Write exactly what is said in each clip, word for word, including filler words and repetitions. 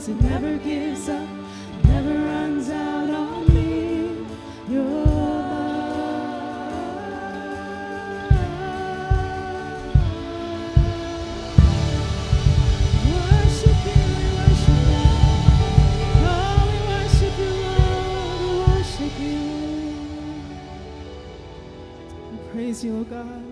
it never gives up, never runs out on me. Your love. Worship you, we worship you. Oh, we worship you, Lord, we worship you. We praise you, oh God.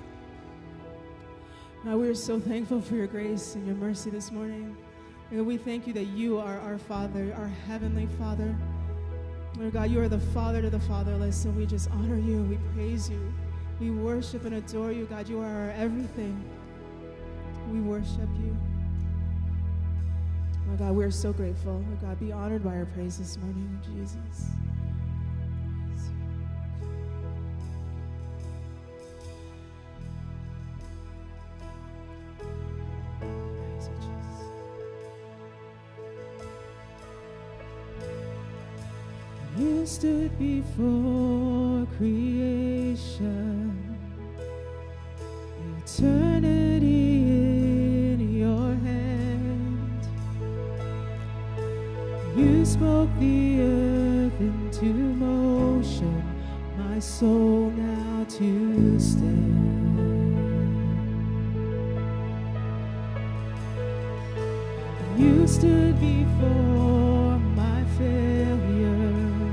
God, we are so thankful for your grace and your mercy this morning. And we thank you that you are our Father, our Heavenly Father. Lord God, you are the Father to the fatherless, and we just honor you. We praise you. We worship and adore you, God. You are our everything. We worship you. Lord God, we are so grateful. Lord God, be honored by our praise this morning, Jesus. You stood before creation, eternity in your hand. You spoke the earth into motion, my soul now to stand. You stood before my failure,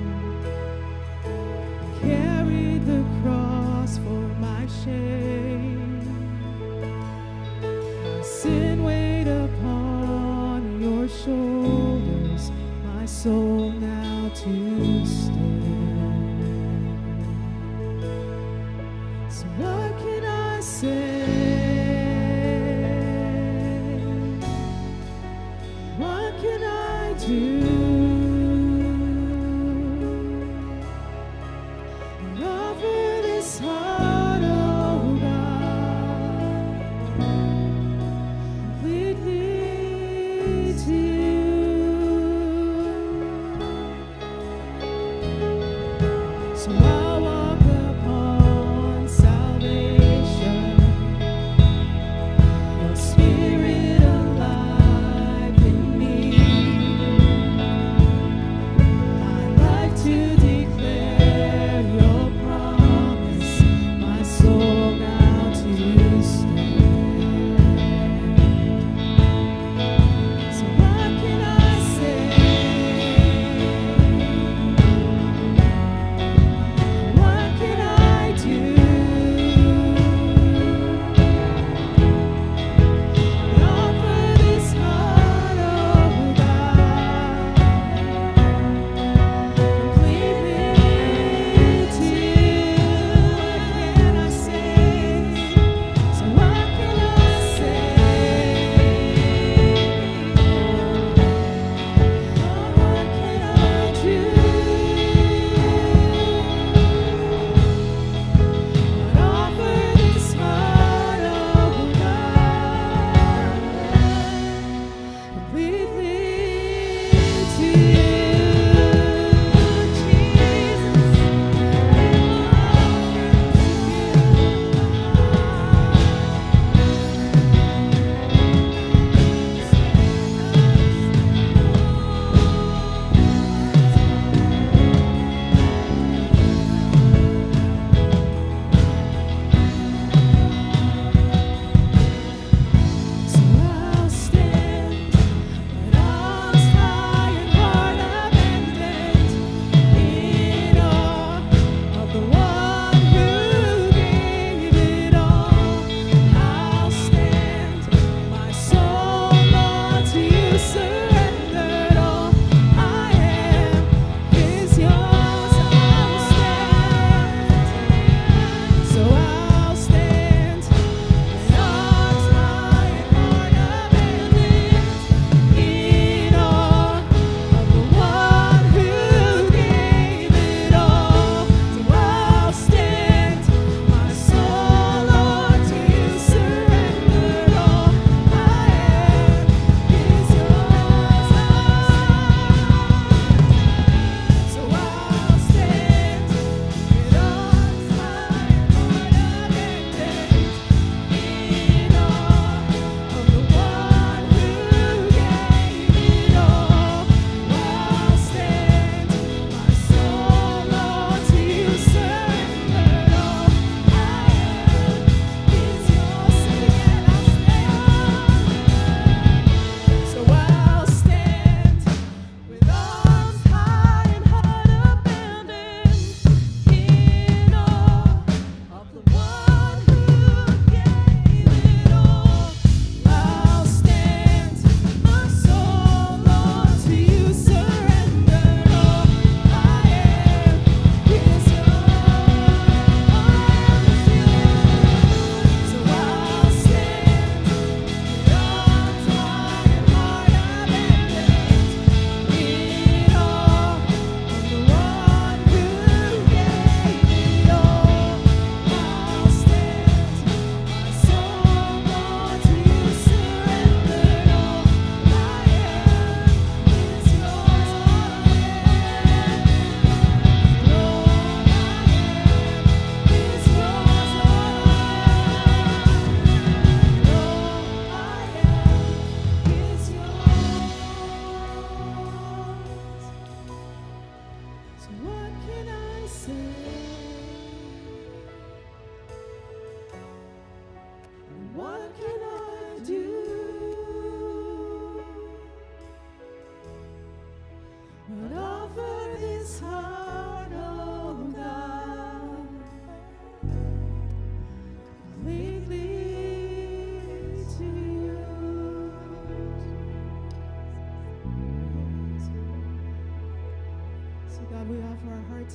carried the cross for my shame. My sin weighed upon your shoulders, my soul now to stand. So what can I say? What can I do?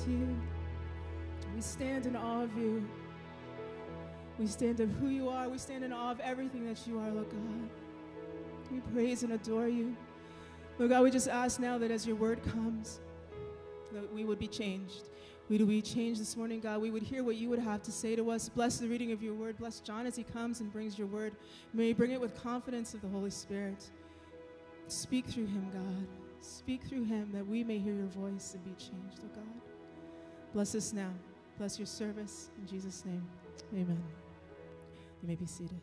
to you. We stand in awe of you. We stand of who you are. We stand in awe of everything that you are, Lord God. We praise and adore you. Lord God, we just ask now that as your word comes, that we would be changed. We would be changed this morning, God. We would hear what you would have to say to us. Bless the reading of your word. Bless John as he comes and brings your word. May he bring it with confidence of the Holy Spirit. Speak through him, God. Speak through him that we may hear your voice and be changed, oh God. Bless us now. Bless your service. In Jesus' name, amen. You may be seated.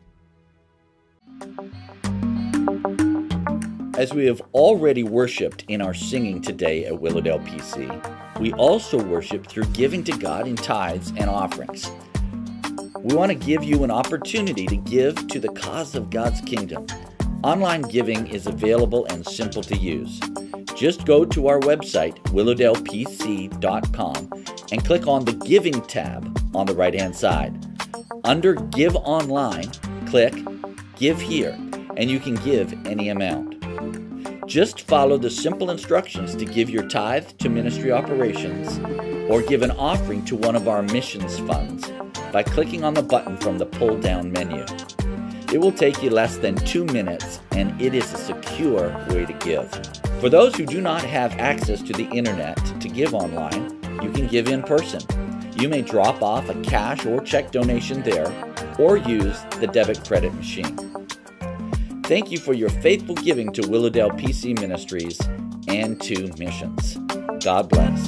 As we have already worshiped in our singing today at Willowdale P C, we also worship through giving to God in tithes and offerings. We want to give you an opportunity to give to the cause of God's kingdom. Online giving is available and simple to use. Just go to our website, willowdale p c dot com, and click on the Giving tab on the right-hand side. Under Give Online, click Give Here, and you can give any amount. Just follow the simple instructions to give your tithe to ministry operations or give an offering to one of our missions funds by clicking on the button from the pull-down menu. It will take you less than two minutes, and it is a secure way to give. For those who do not have access to the internet to give online, you can give in person. You may drop off a cash or check donation there, or use the debit credit machine. Thank you for your faithful giving to Willowdale P C Ministries and to missions. God bless.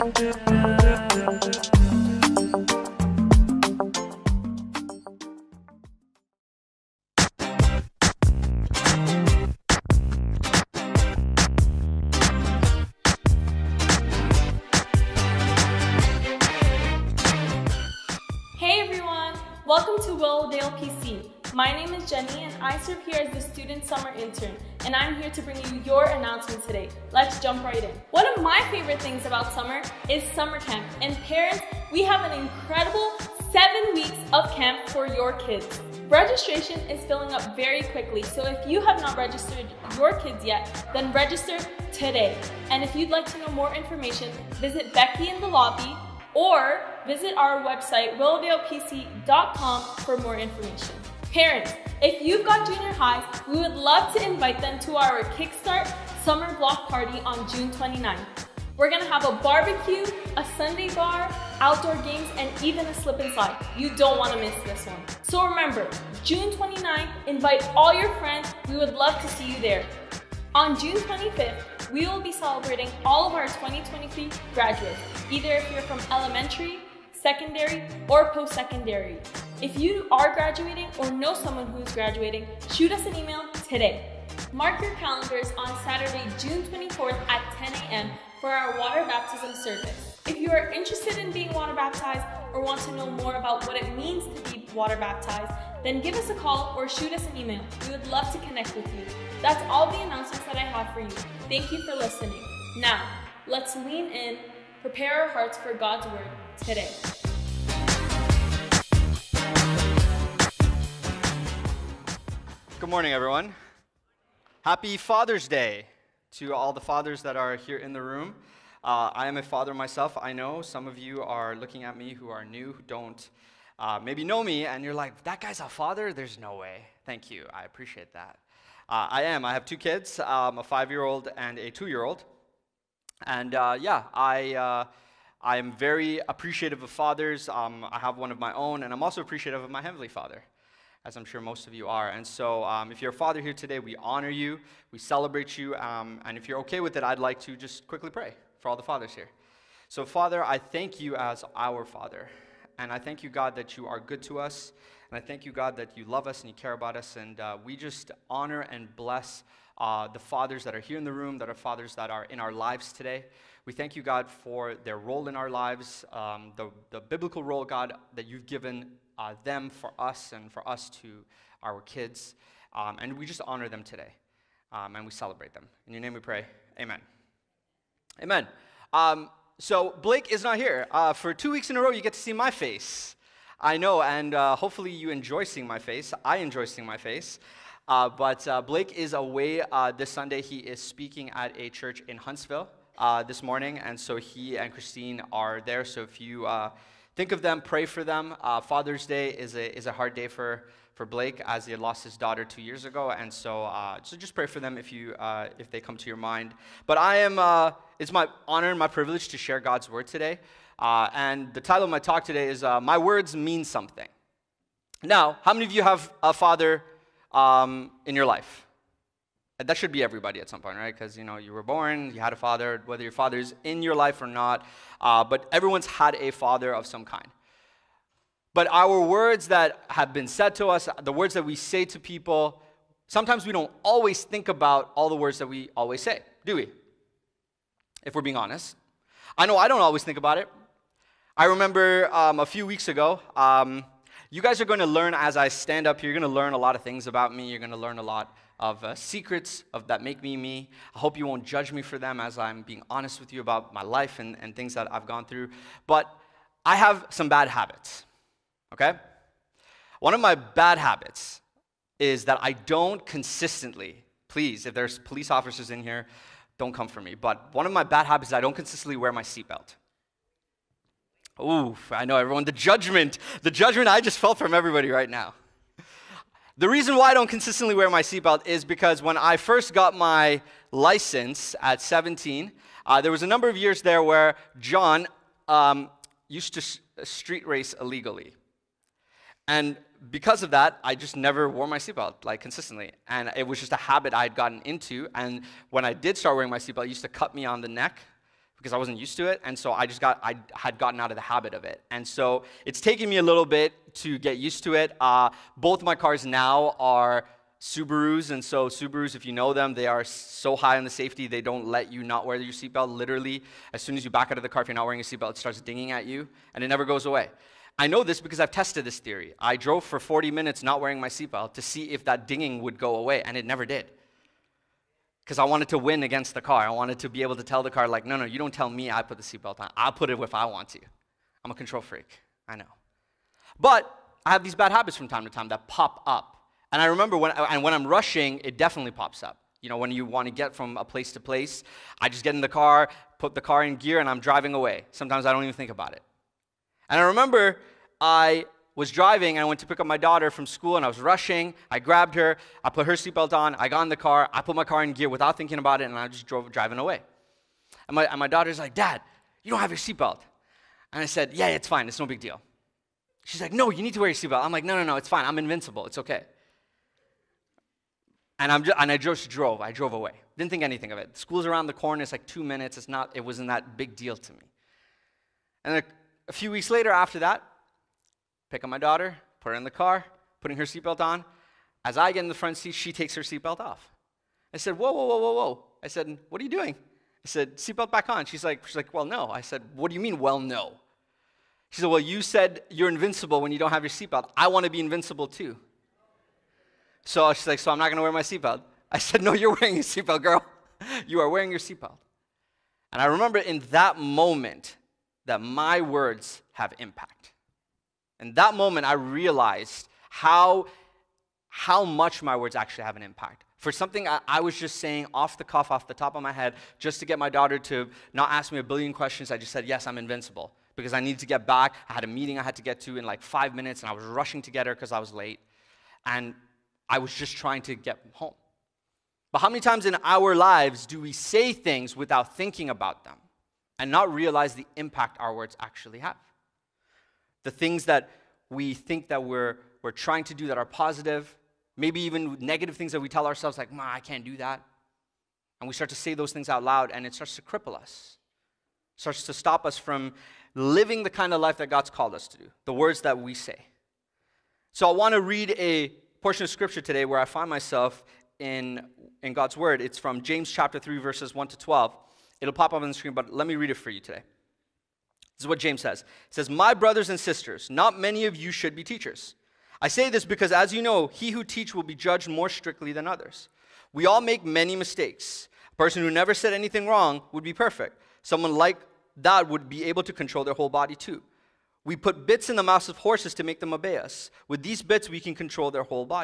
Welcome to Willowdale P C. My name is Jenny and I serve here as the student summer intern, and I'm here to bring you your announcement today. Let's jump right in. One of my favorite things about summer is summer camp, and parents, we have an incredible seven weeks of camp for your kids. Registration is filling up very quickly, so if you have not registered your kids yet, then register today. And if you'd like to know more information, visit Becky in the lobby or visit our website, willowdale p c dot com, for more information. Parents, if you've got junior highs, we would love to invite them to our Kickstart Summer Block Party on June twenty-ninth. We're gonna have a barbecue, a Sunday bar, outdoor games, and even a slip and slide. You don't wanna miss this one. So remember, June twenty-ninth, invite all your friends. We would love to see you there. On June twenty-fifth, we will be celebrating all of our twenty twenty-three graduates, either if you're from elementary, secondary, or post-secondary. If you are graduating or know someone who is graduating, shoot us an email today. Mark your calendars on Saturday, June twenty-fourth at ten a m for our water baptism service. If you are interested in being water baptized or want to know more about what it means to be water baptized, then give us a call or shoot us an email. We would love to connect with you. That's all the announcements that I have for you. Thank you for listening. Now, let's lean in, prepare our hearts for God's word today. Good morning, everyone. Happy Father's Day to all the fathers that are here in the room. Uh, I am a father myself. I know some of you are looking at me who are new, who don't uh, maybe know me, and you're like, that guy's a father? There's no way. Thank you. I appreciate that. Uh, I am. I have two kids, um, a five-year-old and a two-year-old. And uh, yeah, I, uh, I am very appreciative of fathers. Um, I have one of my own, and I'm also appreciative of my Heavenly Father, as I'm sure most of you are. And so um, if you're a father here today, we honor you, we celebrate you, um, and if you're okay with it, I'd like to just quickly pray for all the fathers here. So Father, I thank you as our Father, and I thank you, God, that you are good to us, and I thank you, God, that you love us and you care about us, and uh, we just honor and bless uh, the fathers that are here in the room, that are fathers that are in our lives today. We thank you, God, for their role in our lives, um, the, the biblical role, God, that you've given Uh, them for us and for us to our kids, um, and we just honor them today, um, and we celebrate them. In your name we pray, amen. Amen. Um, so Blake is not here. Uh, for two weeks in a row, you get to see my face. I know, and uh, hopefully you enjoy seeing my face. I enjoy seeing my face. Uh, but uh, Blake is away uh, this Sunday. He is speaking at a church in Huntsville. uh, this morning, and so he and Christine are there. So if you uh, think of them, pray for them. Uh, Father's Day is a is a hard day for for Blake, as he had lost his daughter two years ago, and so uh, so just pray for them if you uh, if they come to your mind. But I am uh, it's my honor and my privilege to share God's word today, uh, and the title of my talk today is uh, "My Words Mean Something." Now, how many of you have a father um, in your life? That should be everybody at some point, right? Because, you know, you were born, you had a father, whether your father is in your life or not, uh, but everyone's had a father of some kind. But our words that have been said to us, the words that we say to people, sometimes we don't always think about all the words that we always say, do we? If we're being honest. I know I don't always think about it. I remember um, a few weeks ago, um, you guys are going to learn as I stand up here, you're going to learn a lot of things about me, you're going to learn a lot of uh, secrets of that make me me. I hope you won't judge me for them as I'm being honest with you about my life and, and things that I've gone through. But I have some bad habits, okay? One of my bad habits is that I don't consistently, please, if there's police officers in here, don't come for me. But one of my bad habits is I don't consistently wear my seatbelt. Ooh, I know everyone, the judgment, the judgment I just felt from everybody right now. The reason why I don't consistently wear my seatbelt is because when I first got my license at seventeen, uh, there was a number of years there where John um, used to sh- street race illegally. And because of that, I just never wore my seatbelt, like, consistently. And it was just a habit I had gotten into. And when I did start wearing my seatbelt, it used to cut me on the neck because I wasn't used to it. And so I just got, I had gotten out of the habit of it. And so it's taken me a little bit to get used to it. Uh, both my cars now are Subarus. And so Subarus, if you know them, they are so high on the safety, they don't let you not wear your seatbelt. Literally, as soon as you back out of the car, if you're not wearing a seatbelt, it starts dinging at you, and it never goes away. I know this because I've tested this theory. I drove for forty minutes not wearing my seatbelt to see if that dinging would go away, and it never did. Because I wanted to win against the car. I wanted to be able to tell the car, like, no, no, you don't tell me I put the seatbelt on. I'll put it if I want to. I'm a control freak. I know. But I have these bad habits from time to time that pop up. And I remember when, and when I'm rushing, it definitely pops up. You know, when you want to get from a place to place, I just get in the car, put the car in gear, and I'm driving away. Sometimes I don't even think about it. And I remember I was driving, and I went to pick up my daughter from school, and I was rushing. I grabbed her. I put her seatbelt on. I got in the car. I put my car in gear without thinking about it, and I just drove driving away. And my, and my daughter's like, Dad, you don't have your seatbelt. And I said, yeah, it's fine. It's no big deal. She's like, no, you need to wear your seatbelt. I'm like, no, no, no, it's fine. I'm invincible. It's okay. And, I'm just, and I just drove. I drove away. Didn't think anything of it. School's around the corner. It's like two minutes. It's not, it wasn't that big deal to me. And a, a few weeks later after that, pick up my daughter, put her in the car, putting her seatbelt on. As I get in the front seat, she takes her seatbelt off. I said, whoa, whoa, whoa, whoa, whoa. I said, what are you doing? I said, seatbelt back on. She's like, she's like, well, no. I said, what do you mean, well, no? She said, well, you said you're invincible when you don't have your seatbelt. I want to be invincible too. So she's like, so I'm not going to wear my seatbelt. I said, no, you're wearing your seatbelt, girl. You are wearing your seatbelt. And I remember in that moment that my words have impact. In that moment, I realized how, how much my words actually have an impact. For something I, I was just saying off the cuff, off the top of my head, just to get my daughter to not ask me a billion questions, I just said, yes, I'm invincible. Because I needed to get back. I had a meeting I had to get to in like five minutes, and I was rushing to get her because I was late. And I was just trying to get home. But how many times in our lives do we say things without thinking about them and not realize the impact our words actually have? The things that we think that we're, we're trying to do that are positive, maybe even negative things that we tell ourselves like, Ma, I can't do that. And we start to say those things out loud, and it starts to cripple us. It starts to stop us from living the kind of life that God's called us to do, the words that we say. So I want to read a portion of Scripture today where I find myself in, in God's Word. It's from James chapter three, verses one to twelve. It'll pop up on the screen, but let me read it for you today. This is what James says. It says, my brothers and sisters, not many of you should be teachers. I say this because, as you know, he who teaches will be judged more strictly than others. We all make many mistakes. A person who never said anything wrong would be perfect. Someone like that would be able to control their whole body too. We put bits in the mouths of horses to make them obey us. With these bits, we can control their whole body.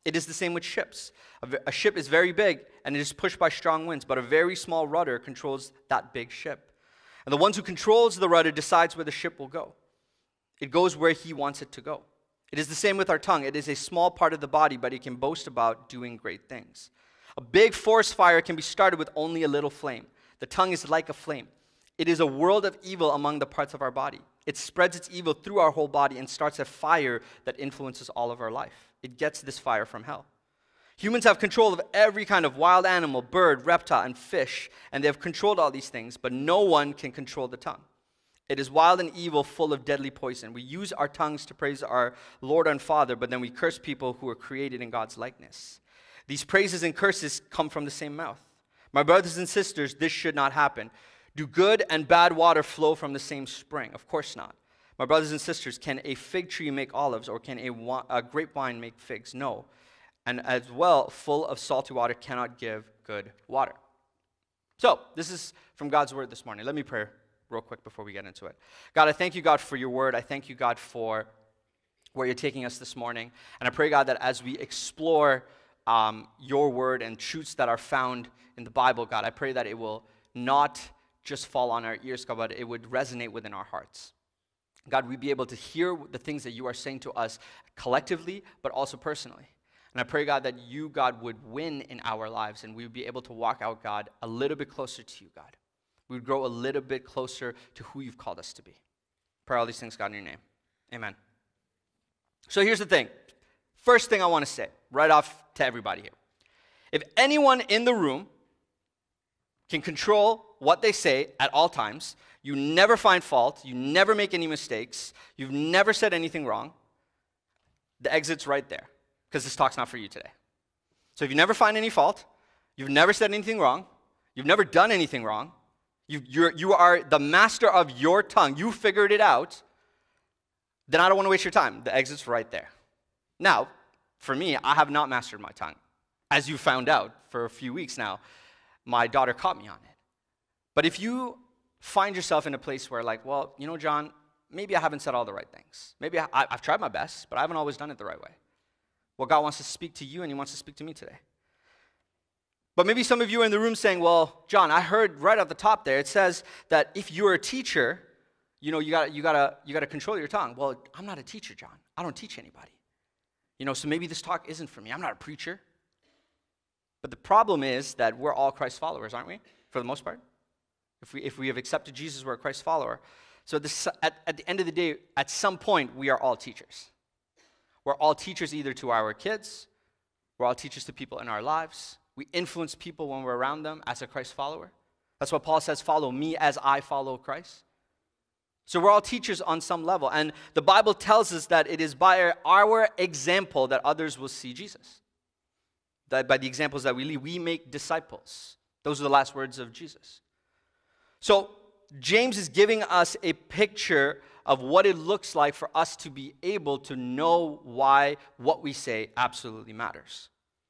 It is the same with ships. A, v- a ship is very big, and it is pushed by strong winds, but a very small rudder controls that big ship. And the one who controls the rudder decides where the ship will go. It goes where he wants it to go. It is the same with our tongue. It is a small part of the body, but it can boast about doing great things. A big forest fire can be started with only a little flame. The tongue is like a flame. It is a world of evil among the parts of our body. It spreads its evil through our whole body and starts a fire that influences all of our life. It gets this fire from hell. Humans have control of every kind of wild animal, bird, reptile, and fish, and they have controlled all these things, but no one can control the tongue. It is wild and evil, full of deadly poison. We use our tongues to praise our Lord and Father, but then we curse people who are created in God's likeness. These praises and curses come from the same mouth. My brothers and sisters, this should not happen. Do good and bad water flow from the same spring? Of course not. My brothers and sisters, can a fig tree make olives, or can a, wa- a grapevine make figs? No. And as well, full of salty water cannot give good water. So, this is from God's word this morning. Let me pray real quick before we get into it. God, I thank you, God, for your word. I thank you, God, for where you're taking us this morning. And I pray, God, that as we explore um, your word and truths that are found in the Bible, God, I pray that it will not just fall on our ears, God, but it would resonate within our hearts. God, we'd be able to hear the things that you are saying to us collectively, but also personally. And I pray, God, that you, God, would win in our lives, and we would be able to walk out, God, a little bit closer to you, God. We would grow a little bit closer to who you've called us to be. Pray all these things, God, in your name. Amen. So here's the thing. First thing I want to say, right off to everybody here. If anyone in the room can control what they say at all times, you never find fault, you never make any mistakes, you've never said anything wrong, the exit's right there, because this talk's not for you today. So if you never find any fault, you've never said anything wrong, you've never done anything wrong, you, you're, you are the master of your tongue, you figured it out, then I don't want to waste your time. The exit's right there. Now, for me, I have not mastered my tongue. As you found out for a few weeks now, my daughter caught me on it. But if you find yourself in a place where, like, well, you know, John, maybe I haven't said all the right things. Maybe I, I've tried my best, but I haven't always done it the right way. Well, God wants to speak to you, and he wants to speak to me today. But maybe some of you are in the room saying, well, John, I heard right at the top there, it says that if you're a teacher, you know, you got you gotta, you gotta control your tongue. Well, I'm not a teacher, John. I don't teach anybody. You know, so maybe this talk isn't for me. I'm not a preacher. But the problem is that we're all Christ followers, aren't we? For the most part. If we if we have accepted Jesus, we're a Christ follower. So this, at, at the end of the day, at some point, we are all teachers. We're all teachers either to our kids, we're all teachers to people in our lives. We influence people when we're around them as a Christ follower. That's what Paul says, follow me as I follow Christ. So we're all teachers on some level. And the Bible tells us that it is by our example that others will see Jesus. That by the examples that we lead, we make disciples. Those are the last words of Jesus. So James is giving us a picture of what it looks like for us to be able to know why what we say absolutely matters.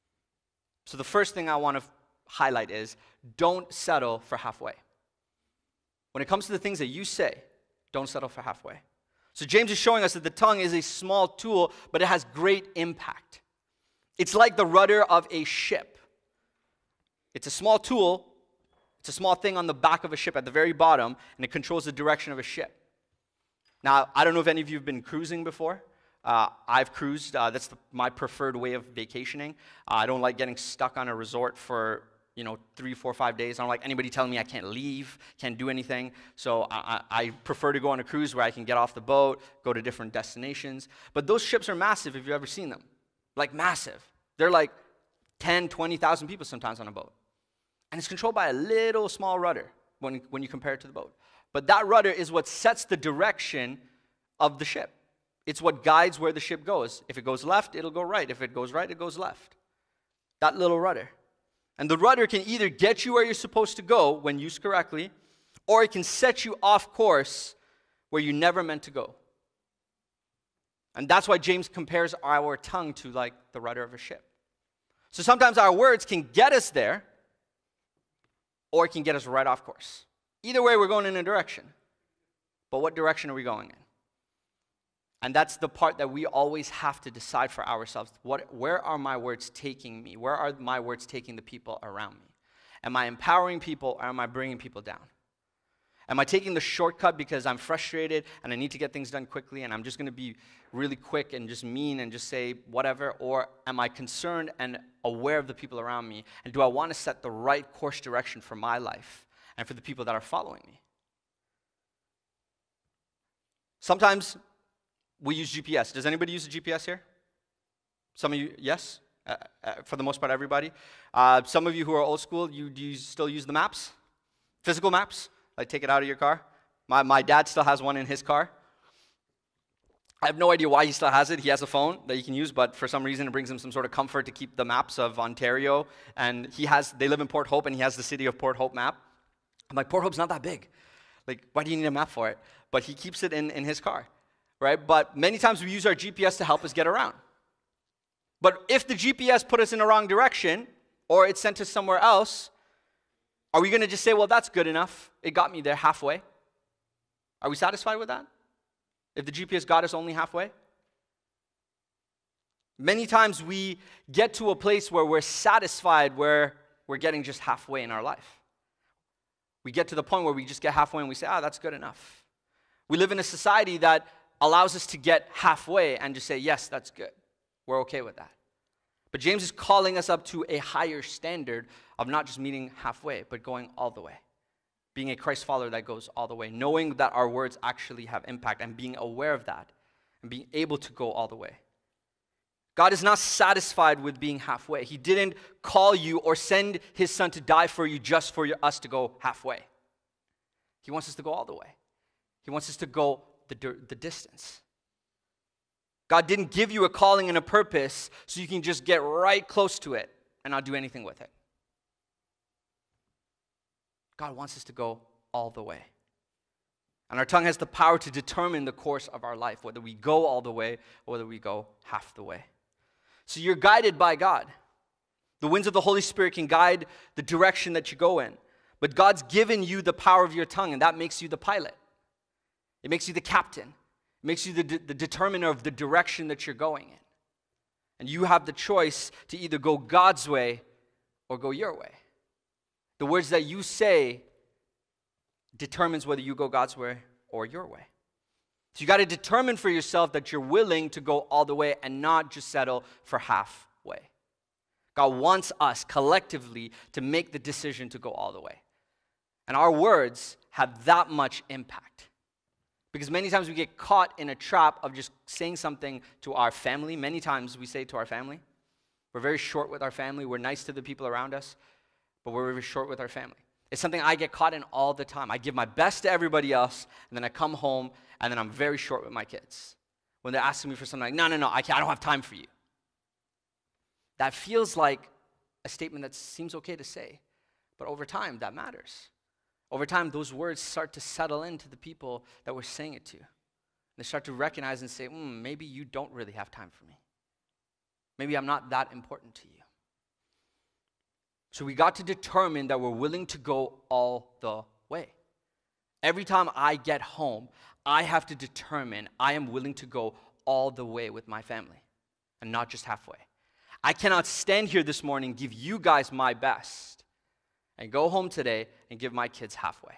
So the first thing I want to highlight is don't settle for halfway. When it comes to the things that you say, don't settle for halfway. So James is showing us that the tongue is a small tool, but it has great impact. It's like the rudder of a ship. It's a small tool. It's a small thing on the back of a ship at the very bottom, and it controls the direction of a ship. Now, I don't know if any of you have been cruising before. Uh, I've cruised. Uh, that's the, my preferred way of vacationing. Uh, I don't like getting stuck on a resort for, you know, three, four, five days. I don't like anybody telling me I can't leave, can't do anything. So I, I prefer to go on a cruise where I can get off the boat, go to different destinations. But those ships are massive if you've ever seen them. Like massive. They're like ten, twenty thousand people sometimes on a boat. And it's controlled by a little small rudder when, when you compare it to the boat. But that rudder is what sets the direction of the ship. It's what guides where the ship goes. If it goes left, it'll go right. If it goes right, it goes left. That little rudder. And the rudder can either get you where you're supposed to go when used correctly, or it can set you off course where you never meant to go. And that's why James compares our tongue to like the rudder of a ship. So sometimes our words can get us there, or it can get us right off course. Either way, we're going in a direction. But what direction are we going in? And that's the part that we always have to decide for ourselves. What, where are my words taking me? Where are my words taking the people around me? Am I empowering people or am I bringing people down? Am I taking the shortcut because I'm frustrated and I need to get things done quickly and I'm just going to be really quick and just mean and just say whatever? Or am I concerned and aware of the people around me? And do I want to set the right course direction for my life and for the people that are following me? Sometimes we use G P S. Does anybody use a G P S here? Some of you, yes? Uh, uh, for the most part, everybody. Uh, some of you who are old school, you, do you still use the maps? Physical maps? Like take it out of your car? My, my dad still has one in his car. I have no idea why he still has it. He has a phone that he can use, but for some reason it brings him some sort of comfort to keep the maps of Ontario. And he has, they live in Port Hope, and he has the city of Port Hope map. I'm like, Port Hope's not that big. Like, why do you need a map for it? But he keeps it in, in his car. Right? But many times we use our G P S to help us get around. But if the G P S put us in the wrong direction, or it sent us somewhere else, are we going to just say, well, that's good enough. It got me there halfway. Are we satisfied with that? If the G P S got us only halfway? Many times we get to a place where we're satisfied where we're getting just halfway in our life. We get to the point where we just get halfway and we say, ah, that's good enough. We live in a society that allows us to get halfway and just say, yes, that's good. We're okay with that. But James is calling us up to a higher standard of not just meeting halfway, but going all the way. Being a Christ follower that goes all the way. Knowing that our words actually have impact and being aware of that and being able to go all the way. God is not satisfied with being halfway. He didn't call you or send his son to die for you just for us to go halfway. He wants us to go all the way. He wants us to go The, the distance. God didn't give you a calling and a purpose so you can just get right close to it and not do anything with it. God wants us to go all the way. And our tongue has the power to determine the course of our life, whether we go all the way or whether we go half the way. So you're guided by God. The winds of the Holy Spirit can guide the direction that you go in. But God's given you the power of your tongue, and that makes you the pilot. It makes you the captain. It makes you the, de- the determiner of the direction that you're going in. And you have the choice to either go God's way or go your way. The words that you say determines whether you go God's way or your way. So you got to determine for yourself that you're willing to go all the way and not just settle for halfway. God wants us collectively to make the decision to go all the way. And our words have that much impact. Because many times we get caught in a trap of just saying something to our family. Many times we say it to our family. We're very short with our family. We're nice to the people around us, but we're very short with our family. It's something I get caught in all the time. I give my best to everybody else, and then I come home, and then I'm very short with my kids. When they're asking me for something, like, no, no, no, I, can't, I don't have time for you. That feels like a statement that seems okay to say, but over time, that matters. Over time, those words start to settle into the people that we're saying it to. They start to recognize and say, mm, maybe you don't really have time for me. Maybe I'm not that important to you. So we got to determine that we're willing to go all the way. Every time I get home, I have to determine I am willing to go all the way with my family and not just halfway. I cannot stand here this morning, give you guys my best, and go home today and give my kids halfway.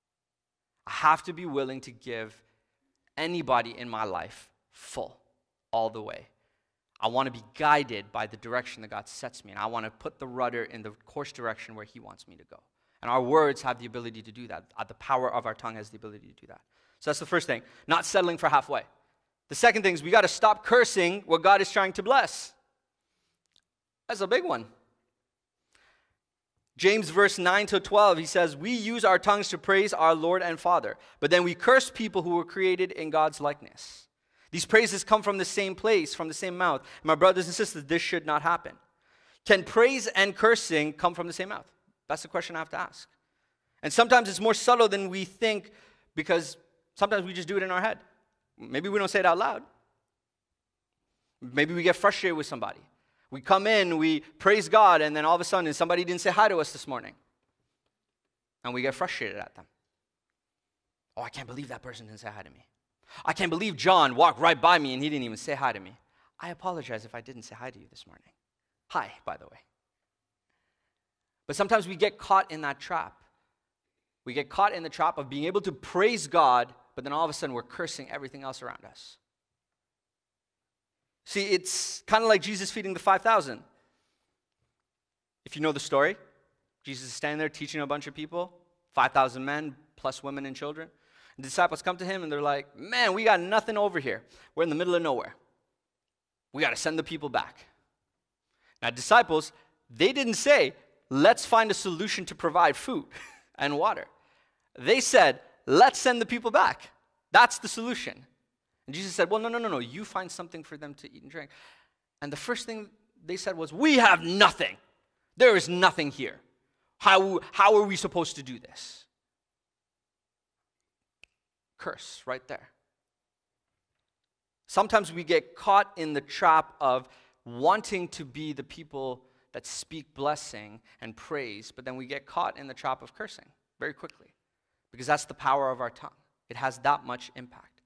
I have to be willing to give anybody in my life full, all the way. I want to be guided by the direction that God sets me, and I want to put the rudder in the course direction where he wants me to go. And our words have the ability to do that. The power of our tongue has the ability to do that. So that's the first thing, not settling for halfway. The second thing is we got to stop cursing what God is trying to bless. That's a big one. James verse nine to twelve, he says, we use our tongues to praise our Lord and Father, but then we curse people who were created in God's likeness. These praises come from the same place, from the same mouth. My brothers and sisters, this should not happen. Can praise and cursing come from the same mouth? That's the question I have to ask. And sometimes it's more subtle than we think because sometimes we just do it in our head. Maybe we don't say it out loud. Maybe we get frustrated with somebody. We come in, we praise God, and then all of a sudden somebody didn't say hi to us this morning. And we get frustrated at them. Oh, I can't believe that person didn't say hi to me. I can't believe John walked right by me and he didn't even say hi to me. I apologize if I didn't say hi to you this morning. Hi, by the way. But sometimes we get caught in that trap. We get caught in the trap of being able to praise God, but then all of a sudden we're cursing everything else around us. See, it's kind of like Jesus feeding the five thousand. If you know the story, Jesus is standing there teaching a bunch of people, five thousand men plus women and children. The disciples come to him and they're like, man, we got nothing over here. We're in the middle of nowhere. We got to send the people back. Now, disciples, they didn't say, let's find a solution to provide food and water. They said, let's send the people back. That's the solution. And Jesus said, well, no, no, no, no. You find something for them to eat and drink. And the first thing they said was, we have nothing. There is nothing here. How, how are we supposed to do this? Curse right there. Sometimes we get caught in the trap of wanting to be the people that speak blessing and praise, but then we get caught in the trap of cursing very quickly because that's the power of our tongue. It has that much impact.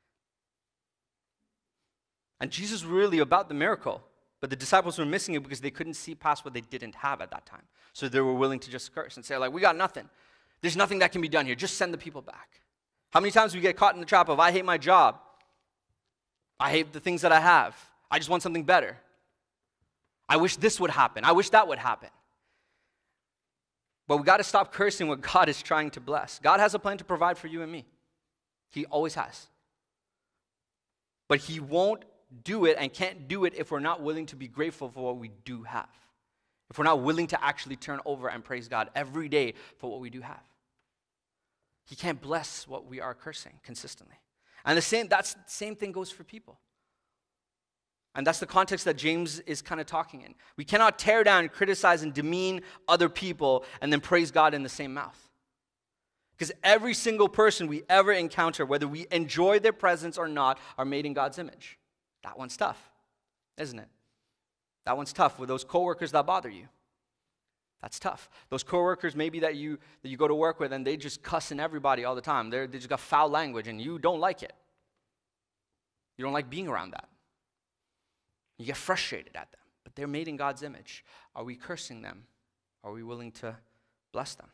And Jesus was really about the miracle, but the disciples were missing it because they couldn't see past what they didn't have at that time. So they were willing to just curse and say, like, we got nothing. There's nothing that can be done here. Just send the people back. How many times we get caught in the trap of, I hate my job. I hate the things that I have. I just want something better. I wish this would happen. I wish that would happen. But we got to stop cursing what God is trying to bless. God has a plan to provide for you and me. He always has. But he won't do it and can't do it if we're not willing to be grateful for what we do have. If we're not willing to actually turn over and praise God every day for what we do have. He can't bless what we are cursing consistently. And the same, that's the same thing goes for people. And that's the context that James is kind of talking in. We cannot tear down, criticize, and demean other people and then praise God in the same mouth. Because every single person we ever encounter, whether we enjoy their presence or not, are made in God's image. That one's tough, isn't it? That one's tough with those coworkers that bother you. That's tough. Those coworkers maybe that you that you go to work with and they just cussing everybody all the time. They're, they just got foul language and you don't like it. You don't like being around that. You get frustrated at them. But they're made in God's image. Are we cursing them? Are we willing to bless them?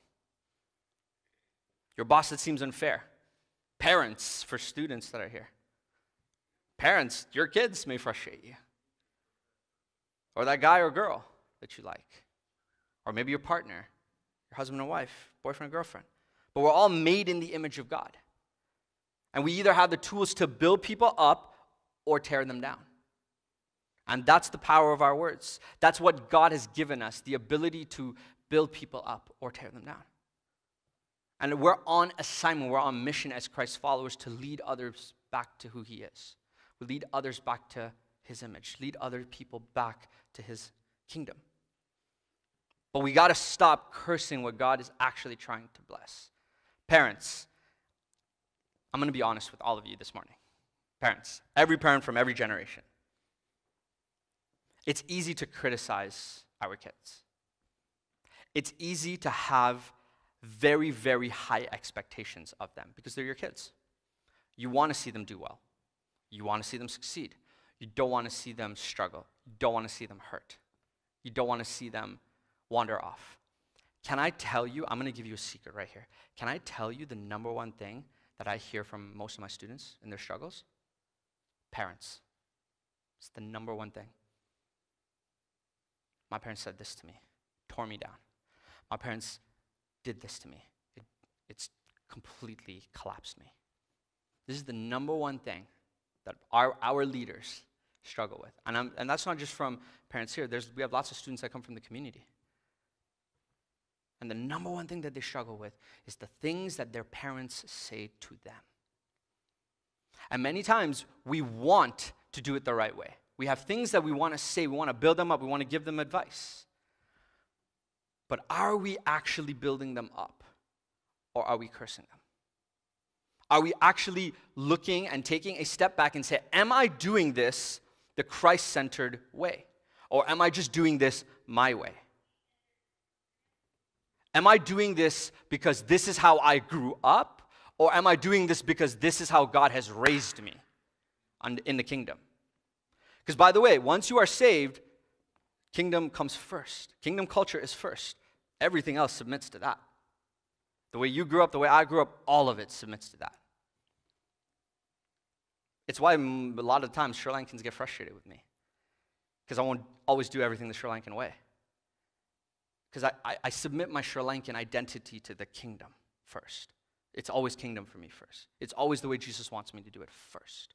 Your boss that seems unfair. Parents for students that are here. Parents, your kids may frustrate you. Or that guy or girl that you like. Or maybe your partner, your husband and wife, boyfriend and girlfriend. But we're all made in the image of God. And we either have the tools to build people up or tear them down. And that's the power of our words. That's what God has given us, the ability to build people up or tear them down. And we're on assignment, we're on mission as Christ's followers to lead others back to who he is. We lead others back to his image, lead other people back to his kingdom. But we got to stop cursing what God is actually trying to bless. Parents, I'm going to be honest with all of you this morning. Parents, every parent from every generation. It's easy to criticize our kids. It's easy to have very, very high expectations of them because they're your kids. You want to see them do well. You want to see them succeed. You don't want to see them struggle. You don't want to see them hurt. You don't want to see them wander off. Can I tell you, I'm going to give you a secret right here. Can I tell you the number one thing that I hear from most of my students in their struggles? Parents. It's the number one thing. My parents said this to me, tore me down. My parents did this to me. It, it's completely collapsed me. This is the number one thing that our, our leaders struggle with. And, I'm, and that's not just from parents here. There's, we have lots of students that come from the community. And the number one thing that they struggle with is the things that their parents say to them. And many times, we want to do it the right way. We have things that we want to say, we want to build them up, we want to give them advice. But are we actually building them up? Or are we cursing them? Are we actually looking and taking a step back and say, am I doing this the Christ-centered way? Or am I just doing this my way? Am I doing this because this is how I grew up? Or am I doing this because this is how God has raised me in the kingdom? Because by the way, once you are saved, kingdom comes first. Kingdom culture is first. Everything else submits to that. The way you grew up, the way I grew up, all of it submits to that. It's why a lot of times Sri Lankans get frustrated with me. Because I won't always do everything the Sri Lankan way. Because I, I, I submit my Sri Lankan identity to the kingdom first. It's always kingdom for me first. It's always the way Jesus wants me to do it first.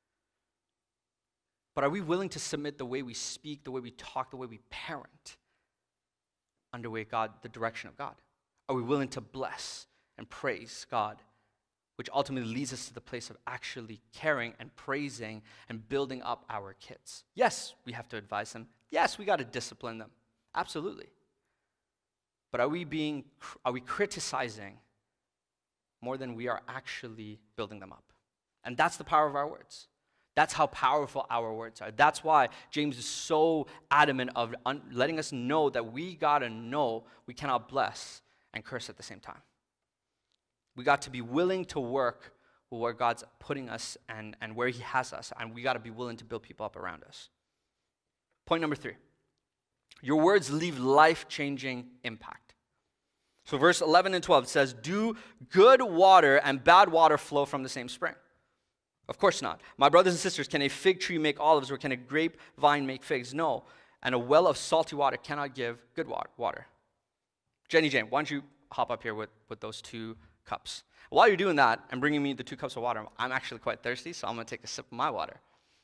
But are we willing to submit the way we speak, the way we talk, the way we parent under way God, the direction of God? Are we willing to bless and praise God, which ultimately leads us to the place of actually caring and praising and building up our kids? Yes, we have to advise them. Yes, we got to discipline them. Absolutely. But are we being, are we criticizing more than we are actually building them up? And that's the power of our words. That's how powerful our words are. That's why James is so adamant of un- letting us know that we got to know we cannot bless and curse at the same time. We got to be willing to work with where God's putting us and, and where he has us, and we got to be willing to build people up around us. Point number three. Your words leave life-changing impact. So verse eleven and twelve says, do good water and bad water flow from the same spring? Of course not. My brothers and sisters, can a fig tree make olives, or can a grapevine make figs? No. And a well of salty water cannot give good water. Jenny Jane, why don't you hop up here with, with those two cups? While you're doing that and bringing me the two cups of water, I'm actually quite thirsty, so I'm going to take a sip of my water.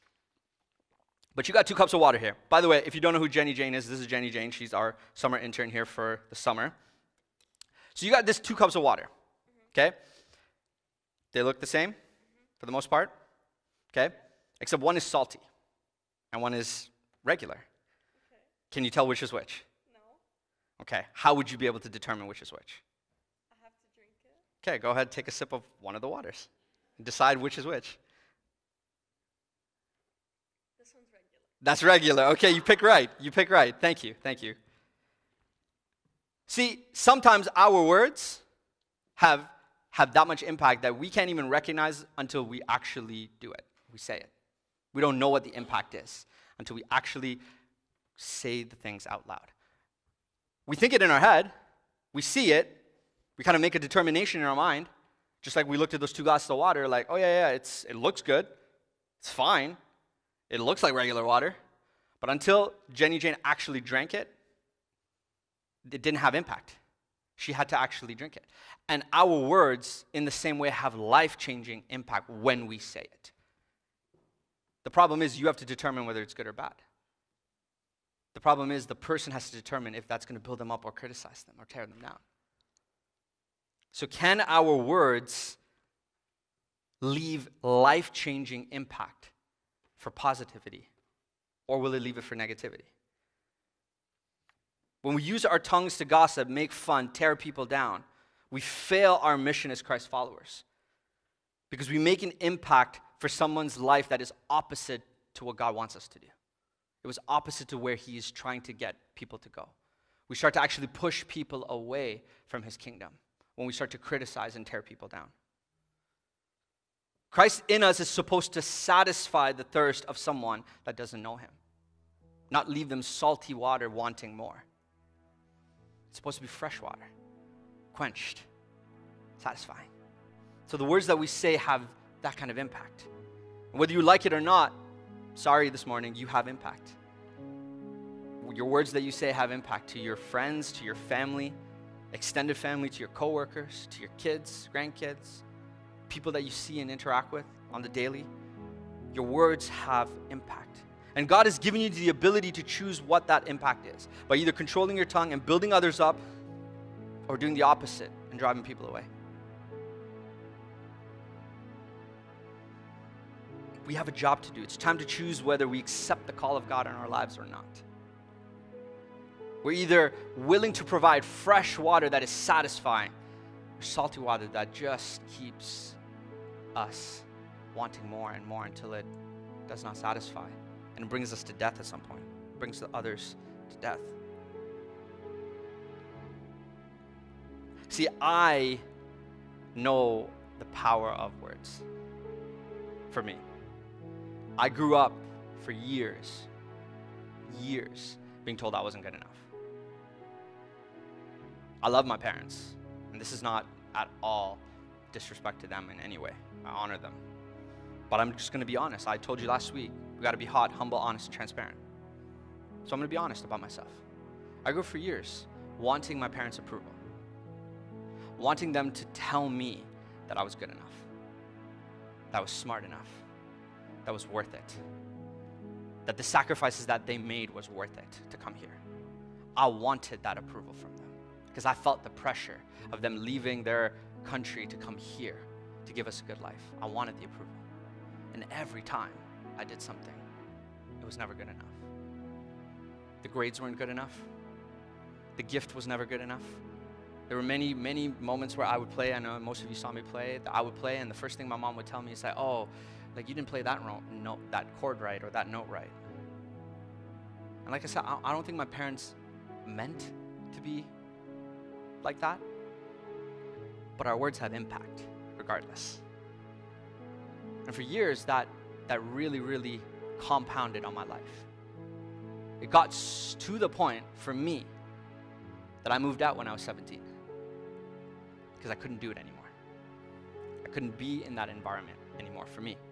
But you got two cups of water here. By the way, if you don't know who Jenny Jane is, this is Jenny Jane. She's our summer intern here for the summer. So you got this two cups of water, okay? They look the same for the most part, okay? Except one is salty and one is regular. Okay. Can you tell which is which? No. Okay, how would you be able to determine which is which? I have to drink it. Okay, go ahead, take a sip of one of the waters and decide which is which. This one's regular. That's regular. Okay, you pick right. You pick right. Thank you. Thank you. See, sometimes our words have, have that much impact that we can't even recognize until we actually do it. We say it. We don't know what the impact is until we actually say the things out loud. We think it in our head. We see it. We kind of make a determination in our mind. Just like we looked at those two glasses of water, like, oh, yeah, yeah, it's, it looks good. It's fine. It looks like regular water. But until Jenny Jane actually drank it, it didn't have impact. She had to actually drink it. And our words, in the same way, have life-changing impact when we say it. The problem is you have to determine whether it's good or bad. The problem is the person has to determine if that's going to build them up or criticize them or tear them down. So can our words leave life-changing impact for positivity, or will it leave it for negativity? When we use our tongues to gossip, make fun, tear people down, we fail our mission as Christ followers because we make an impact for someone's life that is opposite to what God wants us to do. It was opposite to where he is trying to get people to go. We start to actually push people away from his kingdom when we start to criticize and tear people down. Christ in us is supposed to satisfy the thirst of someone that doesn't know him, not leave them salty water wanting more. It's supposed to be fresh water, quenched, satisfying. So the words that we say have that kind of impact. And whether you like it or not, sorry this morning, you have impact. Your words that you say have impact to your friends, to your family, extended family, to your coworkers, to your kids, grandkids, people that you see and interact with on the daily. Your words have impact. And God has given you the ability to choose what that impact is by either controlling your tongue and building others up or doing the opposite and driving people away. We have a job to do. It's time to choose whether we accept the call of God in our lives or not. We're either willing to provide fresh water that is satisfying or salty water that just keeps us wanting more and more until it does not satisfy. And it brings us to death at some point. It brings the others to death. See, I know the power of words for me. I grew up for years, years being told I wasn't good enough. I love my parents, and this is not at all disrespect to them in any way. I honor them. But I'm just going to be honest. I told you last week, we got to be hot, humble, honest, and transparent. So I'm going to be honest about myself. I grew up for years wanting my parents' approval, wanting them to tell me that I was good enough, that I was smart enough, that was worth it, that the sacrifices that they made was worth it to come here. I wanted that approval from them because I felt the pressure of them leaving their country to come here to give us a good life. I wanted the approval. And every time I did something, it was never good enough. The grades weren't good enough. The gift was never good enough. There were many, many moments where I would play. I know most of you saw me play. I would play, and the first thing my mom would tell me is like, oh, like you didn't play that note, that chord right, or that note right. And like I said, I don't think my parents meant to be like that, but our words have impact regardless. And for years, that, that really, really compounded on my life. It got to the point for me that I moved out when I was seventeen because I couldn't do it anymore. I couldn't be in that environment anymore for me.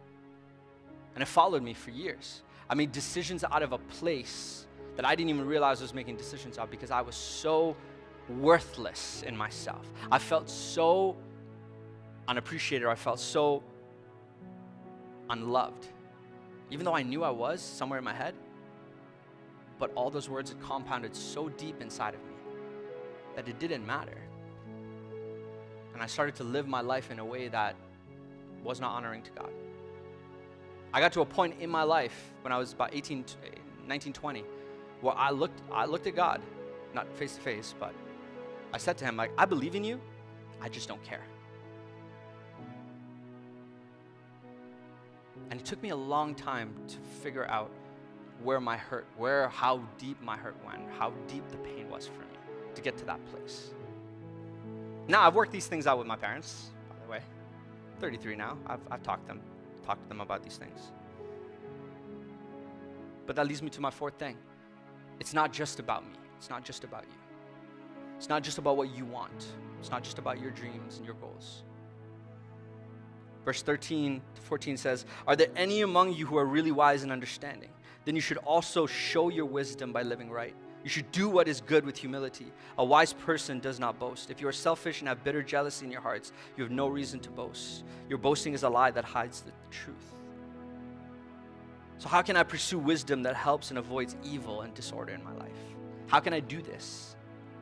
And it followed me for years. I made decisions out of a place that I didn't even realize I was making decisions out because I was so worthless in myself. I felt so unappreciated. I felt so unloved. Even though I knew I was somewhere in my head, but all those words had compounded so deep inside of me that it didn't matter. And I started to live my life in a way that was not honoring to God. I got to a point in my life when I was about eighteen, nineteen, twenty, where I looked, I looked at God, not face to face, but I said to him, like, I believe in you, I just don't care. And it took me a long time to figure out where my hurt, where, how deep my hurt went, how deep the pain was for me to get to that place. Now, I've worked these things out with my parents, by the way. I'm thirty-three now. I've, I've talked them, talked to them about these things. But that leads me to my fourth thing. It's not just about me. It's not just about you. It's not just about what you want. It's not just about your dreams and your goals. Verse thirteen to fourteen says, are there any among you who are really wise and understanding? Then you should also show your wisdom by living right. You should do what is good with humility. A wise person does not boast. If you are selfish and have bitter jealousy in your hearts, you have no reason to boast. Your boasting is a lie that hides the truth. So how can I pursue wisdom that helps and avoids evil and disorder in my life? How can I do this?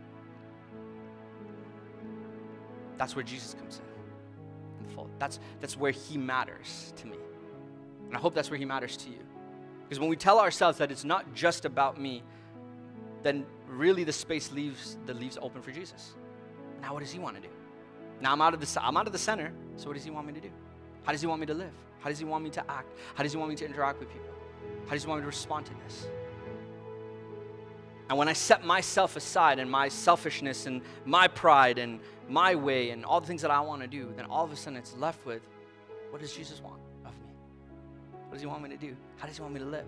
That's where Jesus comes in, in full. That's, that's where he matters to me. And I hope that's where he matters to you. Because when we tell ourselves that it's not just about me, then really the space leaves the leaves open for Jesus. Now what does he want to do? Now I'm out of the I'm out of the center, so what does he want me to do? How does he want me to live? How does he want me to act? How does he want me to interact with people? How does he want me to respond to this? And when I set myself aside and my selfishness and my pride and my way and all the things that I want to do, then all of a sudden it's left with, what does Jesus want of me? What does he want me to do? How does he want me to live?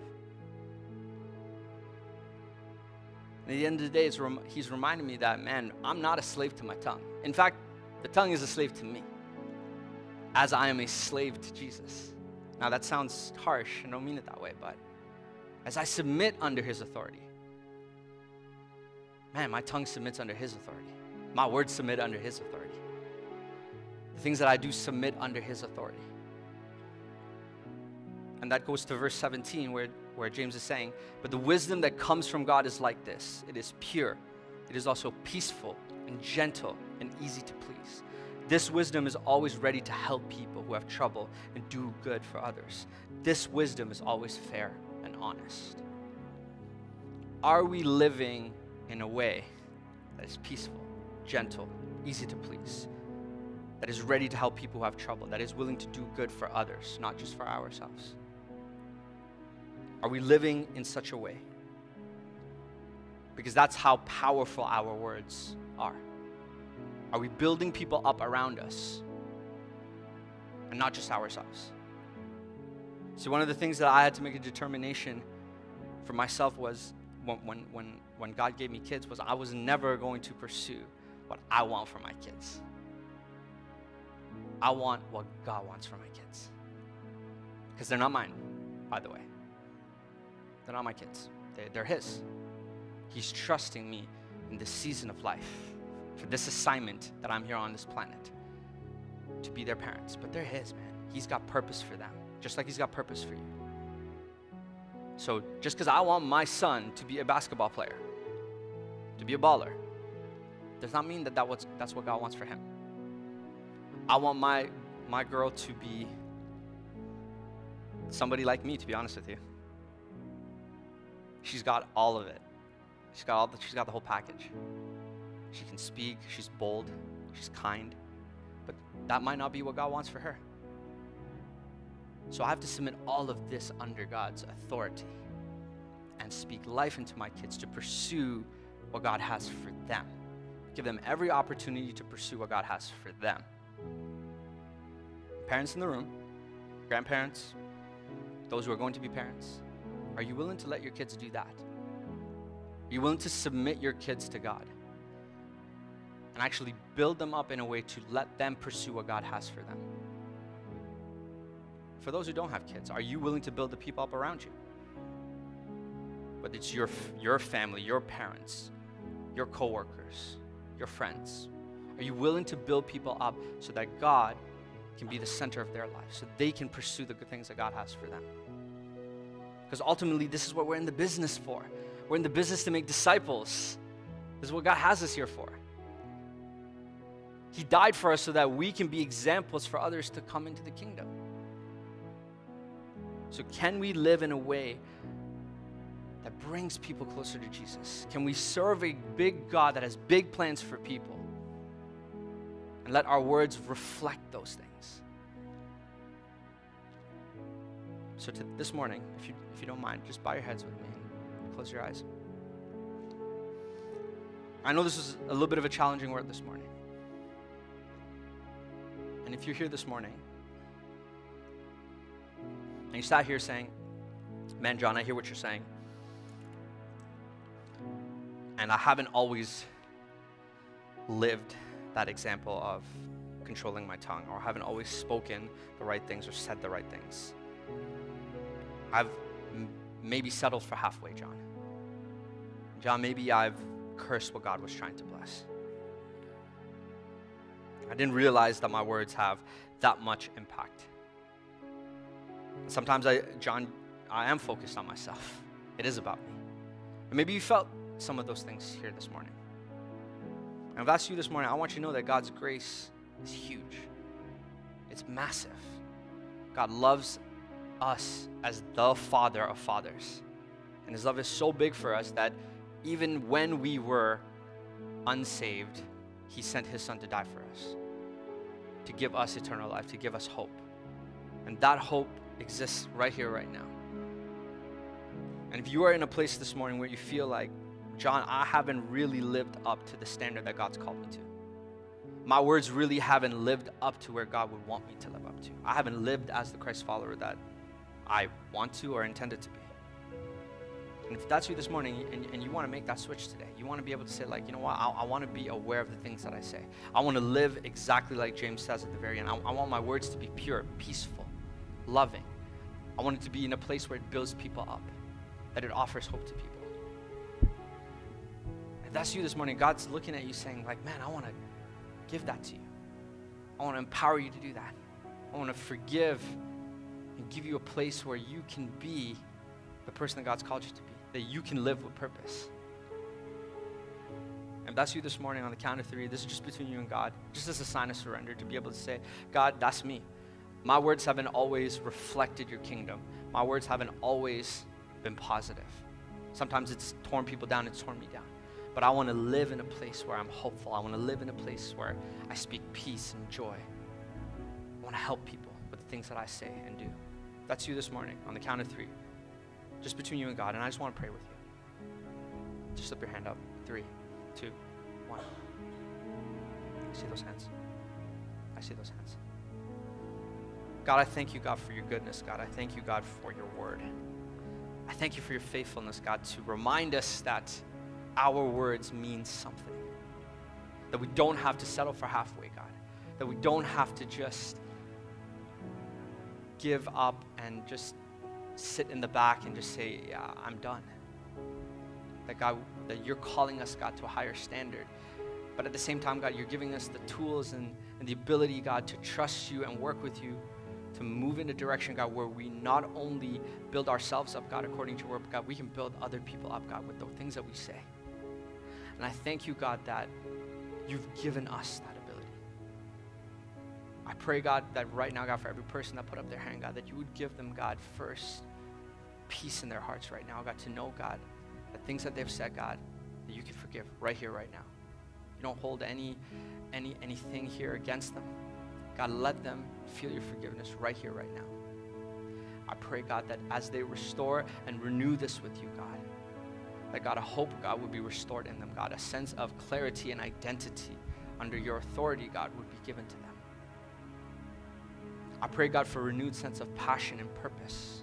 And at the end of the day, it's rem- he's reminding me that, man, I'm not a slave to my tongue. In fact, the tongue is a slave to me, as I am a slave to Jesus. Now, that sounds harsh. I don't mean it that way, but as I submit under his authority, man, my tongue submits under his authority. My words submit under his authority. The things that I do submit under his authority. And that goes to verse seventeen where, where James is saying, but the wisdom that comes from God is like this. It is pure. It is also peaceful and gentle and easy to please. This wisdom is always ready to help people who have trouble and do good for others. This wisdom is always fair and honest. Are we living in a way that is peaceful, gentle, easy to please, that is ready to help people who have trouble, that is willing to do good for others, not just for ourselves? Are we living in such a way? Because that's how powerful our words are. Are we building people up around us? and not just ourselves. See, one of the things that I had to make a determination for myself was when, when, when, when God gave me kids was I was never going to pursue what I want for my kids. I want what God wants for my kids. Because they're not mine, by the way. They're not my kids. They, they're His. He's trusting me in this season of life, for this assignment that I'm here on this planet, to be their parents. But they're His, man. He's got purpose for them, just like He's got purpose for you. So just because I want my son to be a basketball player, to be a baller, does not mean that, that what's, that's what God wants for him. I want my, my girl to be somebody like me, to be honest with you. She's got all of it. She's got all the, she's got the whole package. She can speak, she's bold, she's kind, but that might not be what God wants for her. So I have to submit all of this under God's authority and speak life into my kids to pursue what God has for them. Give them every opportunity to pursue what God has for them. Parents in the room, grandparents, those who are going to be parents, are you willing to let your kids do that? Are you willing to submit your kids to God and actually build them up in a way to let them pursue what God has for them? For those who don't have kids, are you willing to build the people up around you? Whether it's your, your family, your parents, your coworkers, your friends. Are you willing to build people up so that God can be the center of their life, so they can pursue the good things that God has for them? Because ultimately, this is what we're in the business for. We're in the business to make disciples. This is what God has us here for. He died for us so that we can be examples for others to come into the kingdom. So can we live in a way that brings people closer to Jesus? Can we serve a big God that has big plans for people and let our words reflect those things? So to this morning, if you, if you don't mind, just bow your heads with me and close your eyes. I know this is a little bit of a challenging word this morning. And if you're here this morning, and you sat here saying, man, John, I hear what you're saying. And I haven't always lived that example of controlling my tongue, or haven't always spoken the right things or said the right things. I've m- maybe settled for halfway, John. John, maybe I've cursed what God was trying to bless. I didn't realize that my words have that much impact. Sometimes I, John, I am focused on myself. It is about me. And maybe you felt some of those things here this morning. And if that's you this morning, I want you to know that God's grace is huge. It's massive. God loves us as the Father of fathers. And His love is so big for us that even when we were unsaved, He sent His Son to die for us, to give us eternal life, to give us hope. And that hope exists right here, right now. And if you are in a place this morning where you feel like, John, I haven't really lived up to the standard that God's called me to. My words really haven't lived up to where God would want me to live up to. I haven't lived as the Christ follower that I want to or intended to be. And if that's you this morning and, and you want to make that switch today, you want to be able to say, like, you know what, I, I want to be aware of the things that I say. I want to live exactly like James says at the very end. I, I want my words to be pure, peaceful, loving. I want it to be in a place where it builds people up, that it offers hope to people. If that's you this morning, God's looking at you saying, like, man, I want to give that to you. I want to empower you to do that. I want to forgive and give you a place where you can be the person that God's called you to be, that you can live with purpose. And if that's you this morning, on the count of three, this is just between you and God, just as a sign of surrender, to be able to say, God, that's me. My words haven't always reflected your kingdom. My words haven't always been positive. Sometimes it's torn people down, it's torn me down. But I want to live in a place where I'm hopeful. I want to live in a place where I speak peace and joy. I want to help people with the things that I say and do. That's you this morning, on the count of three. Just between you and God, and I just want to pray with you. Just slip your hand up. Three, two, one. I see those hands. I see those hands. God, I thank you, God, for your goodness. God, I thank you, God, for your word. I thank you for your faithfulness, God, to remind us that our words mean something. That we don't have to settle for halfway, God. That we don't have to just give up and just sit in the back and just say, yeah, I'm done. That God, that you're calling us, God, to a higher standard. But at the same time, God, you're giving us the tools and, and the ability, God, to trust you and work with you, to move in a direction, God, where we not only build ourselves up, God, according to your word, but God, we can build other people up, God, with the things that we say. And I thank you, God, that you've given us that ability. I pray, God, that right now, God, for every person that put up their hand, God, that you would give them, God, first peace in their hearts right now, God, to know, God, the things that they've said, God, that you can forgive right here, right now. You don't hold any, any, anything here against them. God, let them feel your forgiveness right here, right now. I pray, God, that as they restore and renew this with you, God, that, God, a hope, God, would be restored in them, God. A sense of clarity and identity under your authority, God, would be given to them. I pray, God, for a renewed sense of passion and purpose.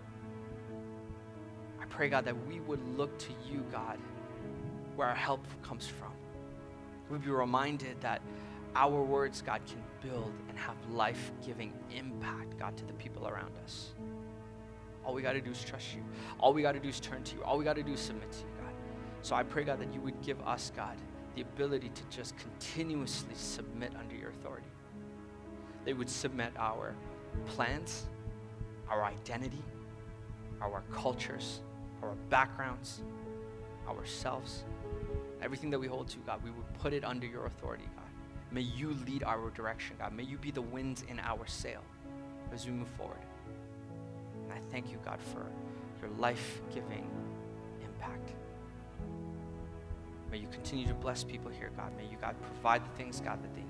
I pray, God, that we would look to you, God, where our help comes from. We'd be reminded that our words, God, can build and have life-giving impact, God, to the people around us. All we got to do is trust you. All we got to do is turn to you. All we got to do is submit to you, God. So I pray, God, that you would give us, God, the ability to just continuously submit under your authority. They would submit our plans, our identity, our cultures, our backgrounds, ourselves, everything that we hold to, God, we would put it under your authority, God. May you lead our direction, God. May you be the winds in our sail as we move forward. And I thank you, God, for your life-giving impact. May you continue to bless people here, God. May you, God, provide the things, God, that they need.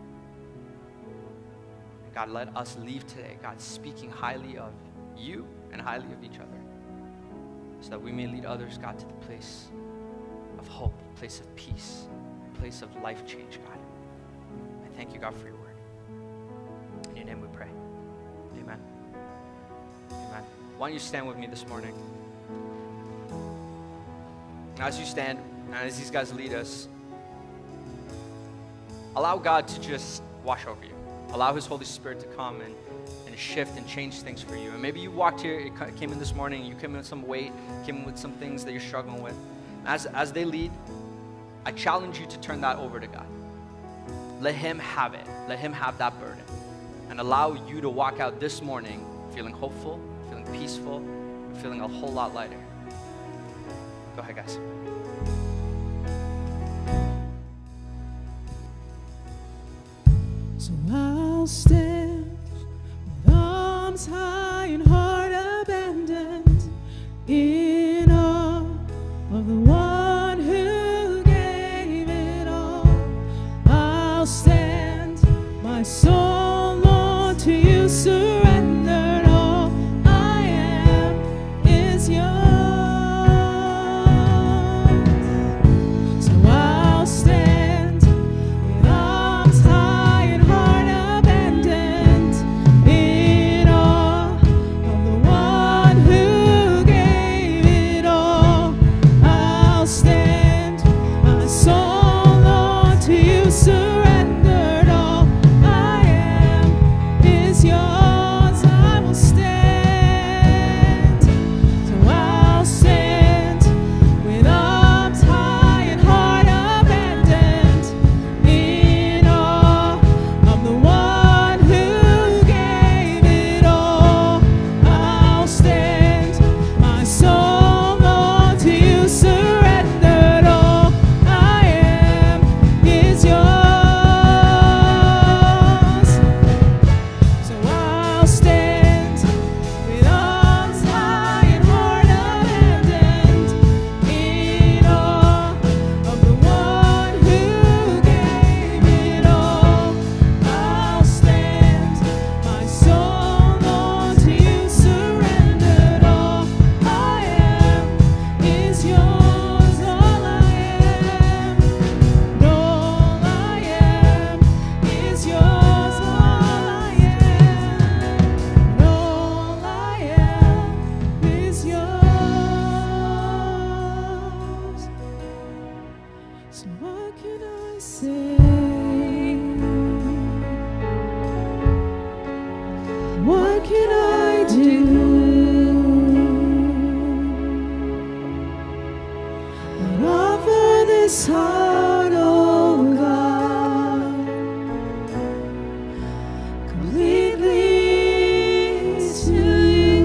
And God, let us leave today, God, speaking highly of you and highly of each other, so that we may lead others, God, to the place of hope, a place of peace, a place of life change, God. I thank you, God, for your word. In your name we pray. Amen. Amen. Why don't you stand with me this morning? As you stand, and as these guys lead us, allow God to just wash over you. Allow his Holy Spirit to come and, and shift and change things for you. And maybe you walked here, it came in this morning, you came in with some weight, came in with some things that you're struggling with. As, as they lead, I challenge you to turn that over to God. Let him have it. Let him have that burden. And allow you to walk out this morning feeling hopeful, feeling peaceful, and feeling a whole lot lighter. Go ahead, guys. So I'll stand with arms high and heart abandoned in awe of the one who gave it all. I'll stand, my soul, Lord, to you surrendered. All I am is yours. So I'll stand with arms high and heart abandoned in awe of the one who gave it all. I'll stand, my soul, Lord, to you surrendered. All I What can I say? What can I do? I offer this heart, oh God, completely to you.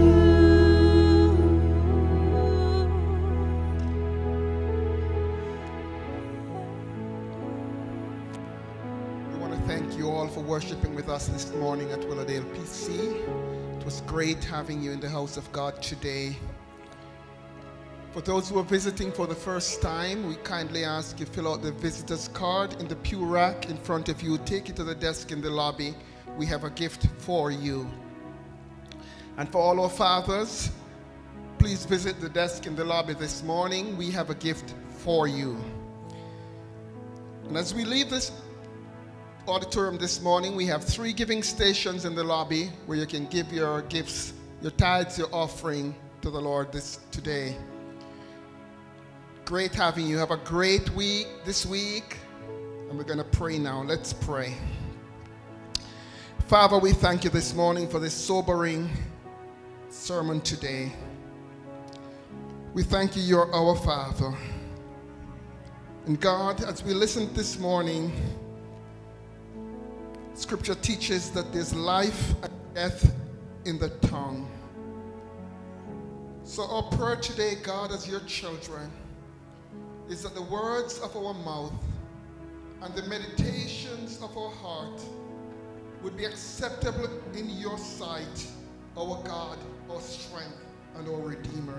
We want to thank you all for worshiping with us this morning at Willowdale P C. It was great having you in the house of God today. For those who are visiting for the first time, we kindly ask you fill out the visitor's card in the pew rack in front of you. Take it to the desk in the lobby. We have a gift for you. And for all our fathers, please visit the desk in the lobby this morning. We have a gift for you. And as we leave this auditorium this morning, we have three giving stations in the lobby where you can give your gifts, your tithes, your offering to the Lord this today. Great having you. Have a great week this week. And we're going to pray now. Let's pray. Father, we thank you this morning for this sobering sermon today. We thank you, you're our Father. And God, as we listen this morning, Scripture teaches that there's life and death in the tongue. So our prayer today, God, as your children, is that the words of our mouth and the meditations of our heart would be acceptable in your sight, our God, our strength, and our Redeemer.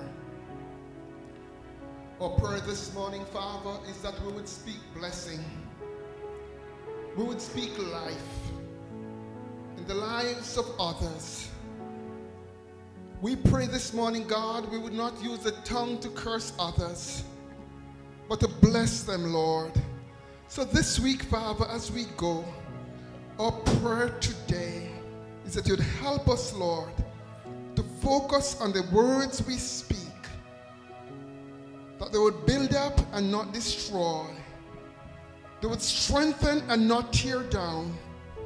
Our prayer this morning, Father, is that we would speak blessing. We would speak life in the lives of others. We pray this morning, God, we would not use the tongue to curse others, but to bless them, Lord. So this week, Father, as we go, our prayer today is that you'd help us, Lord, to focus on the words we speak, that they would build up and not destroy. They would strengthen and not tear down.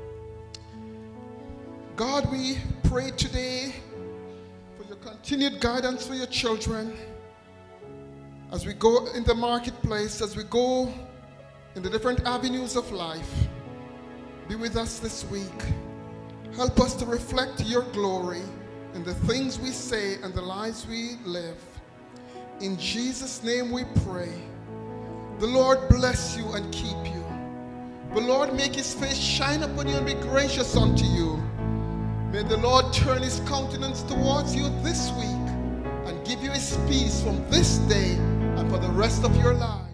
God, we pray today for your continued guidance for your children as we go in the marketplace, as we go in the different avenues of life. Be with us this week. Help us to reflect your glory in the things we say and the lives we live. In Jesus' name we pray. The Lord bless you and keep you. The Lord make his face shine upon you and be gracious unto you. May the Lord turn his countenance towards you this week and give you his peace from this day and for the rest of your life.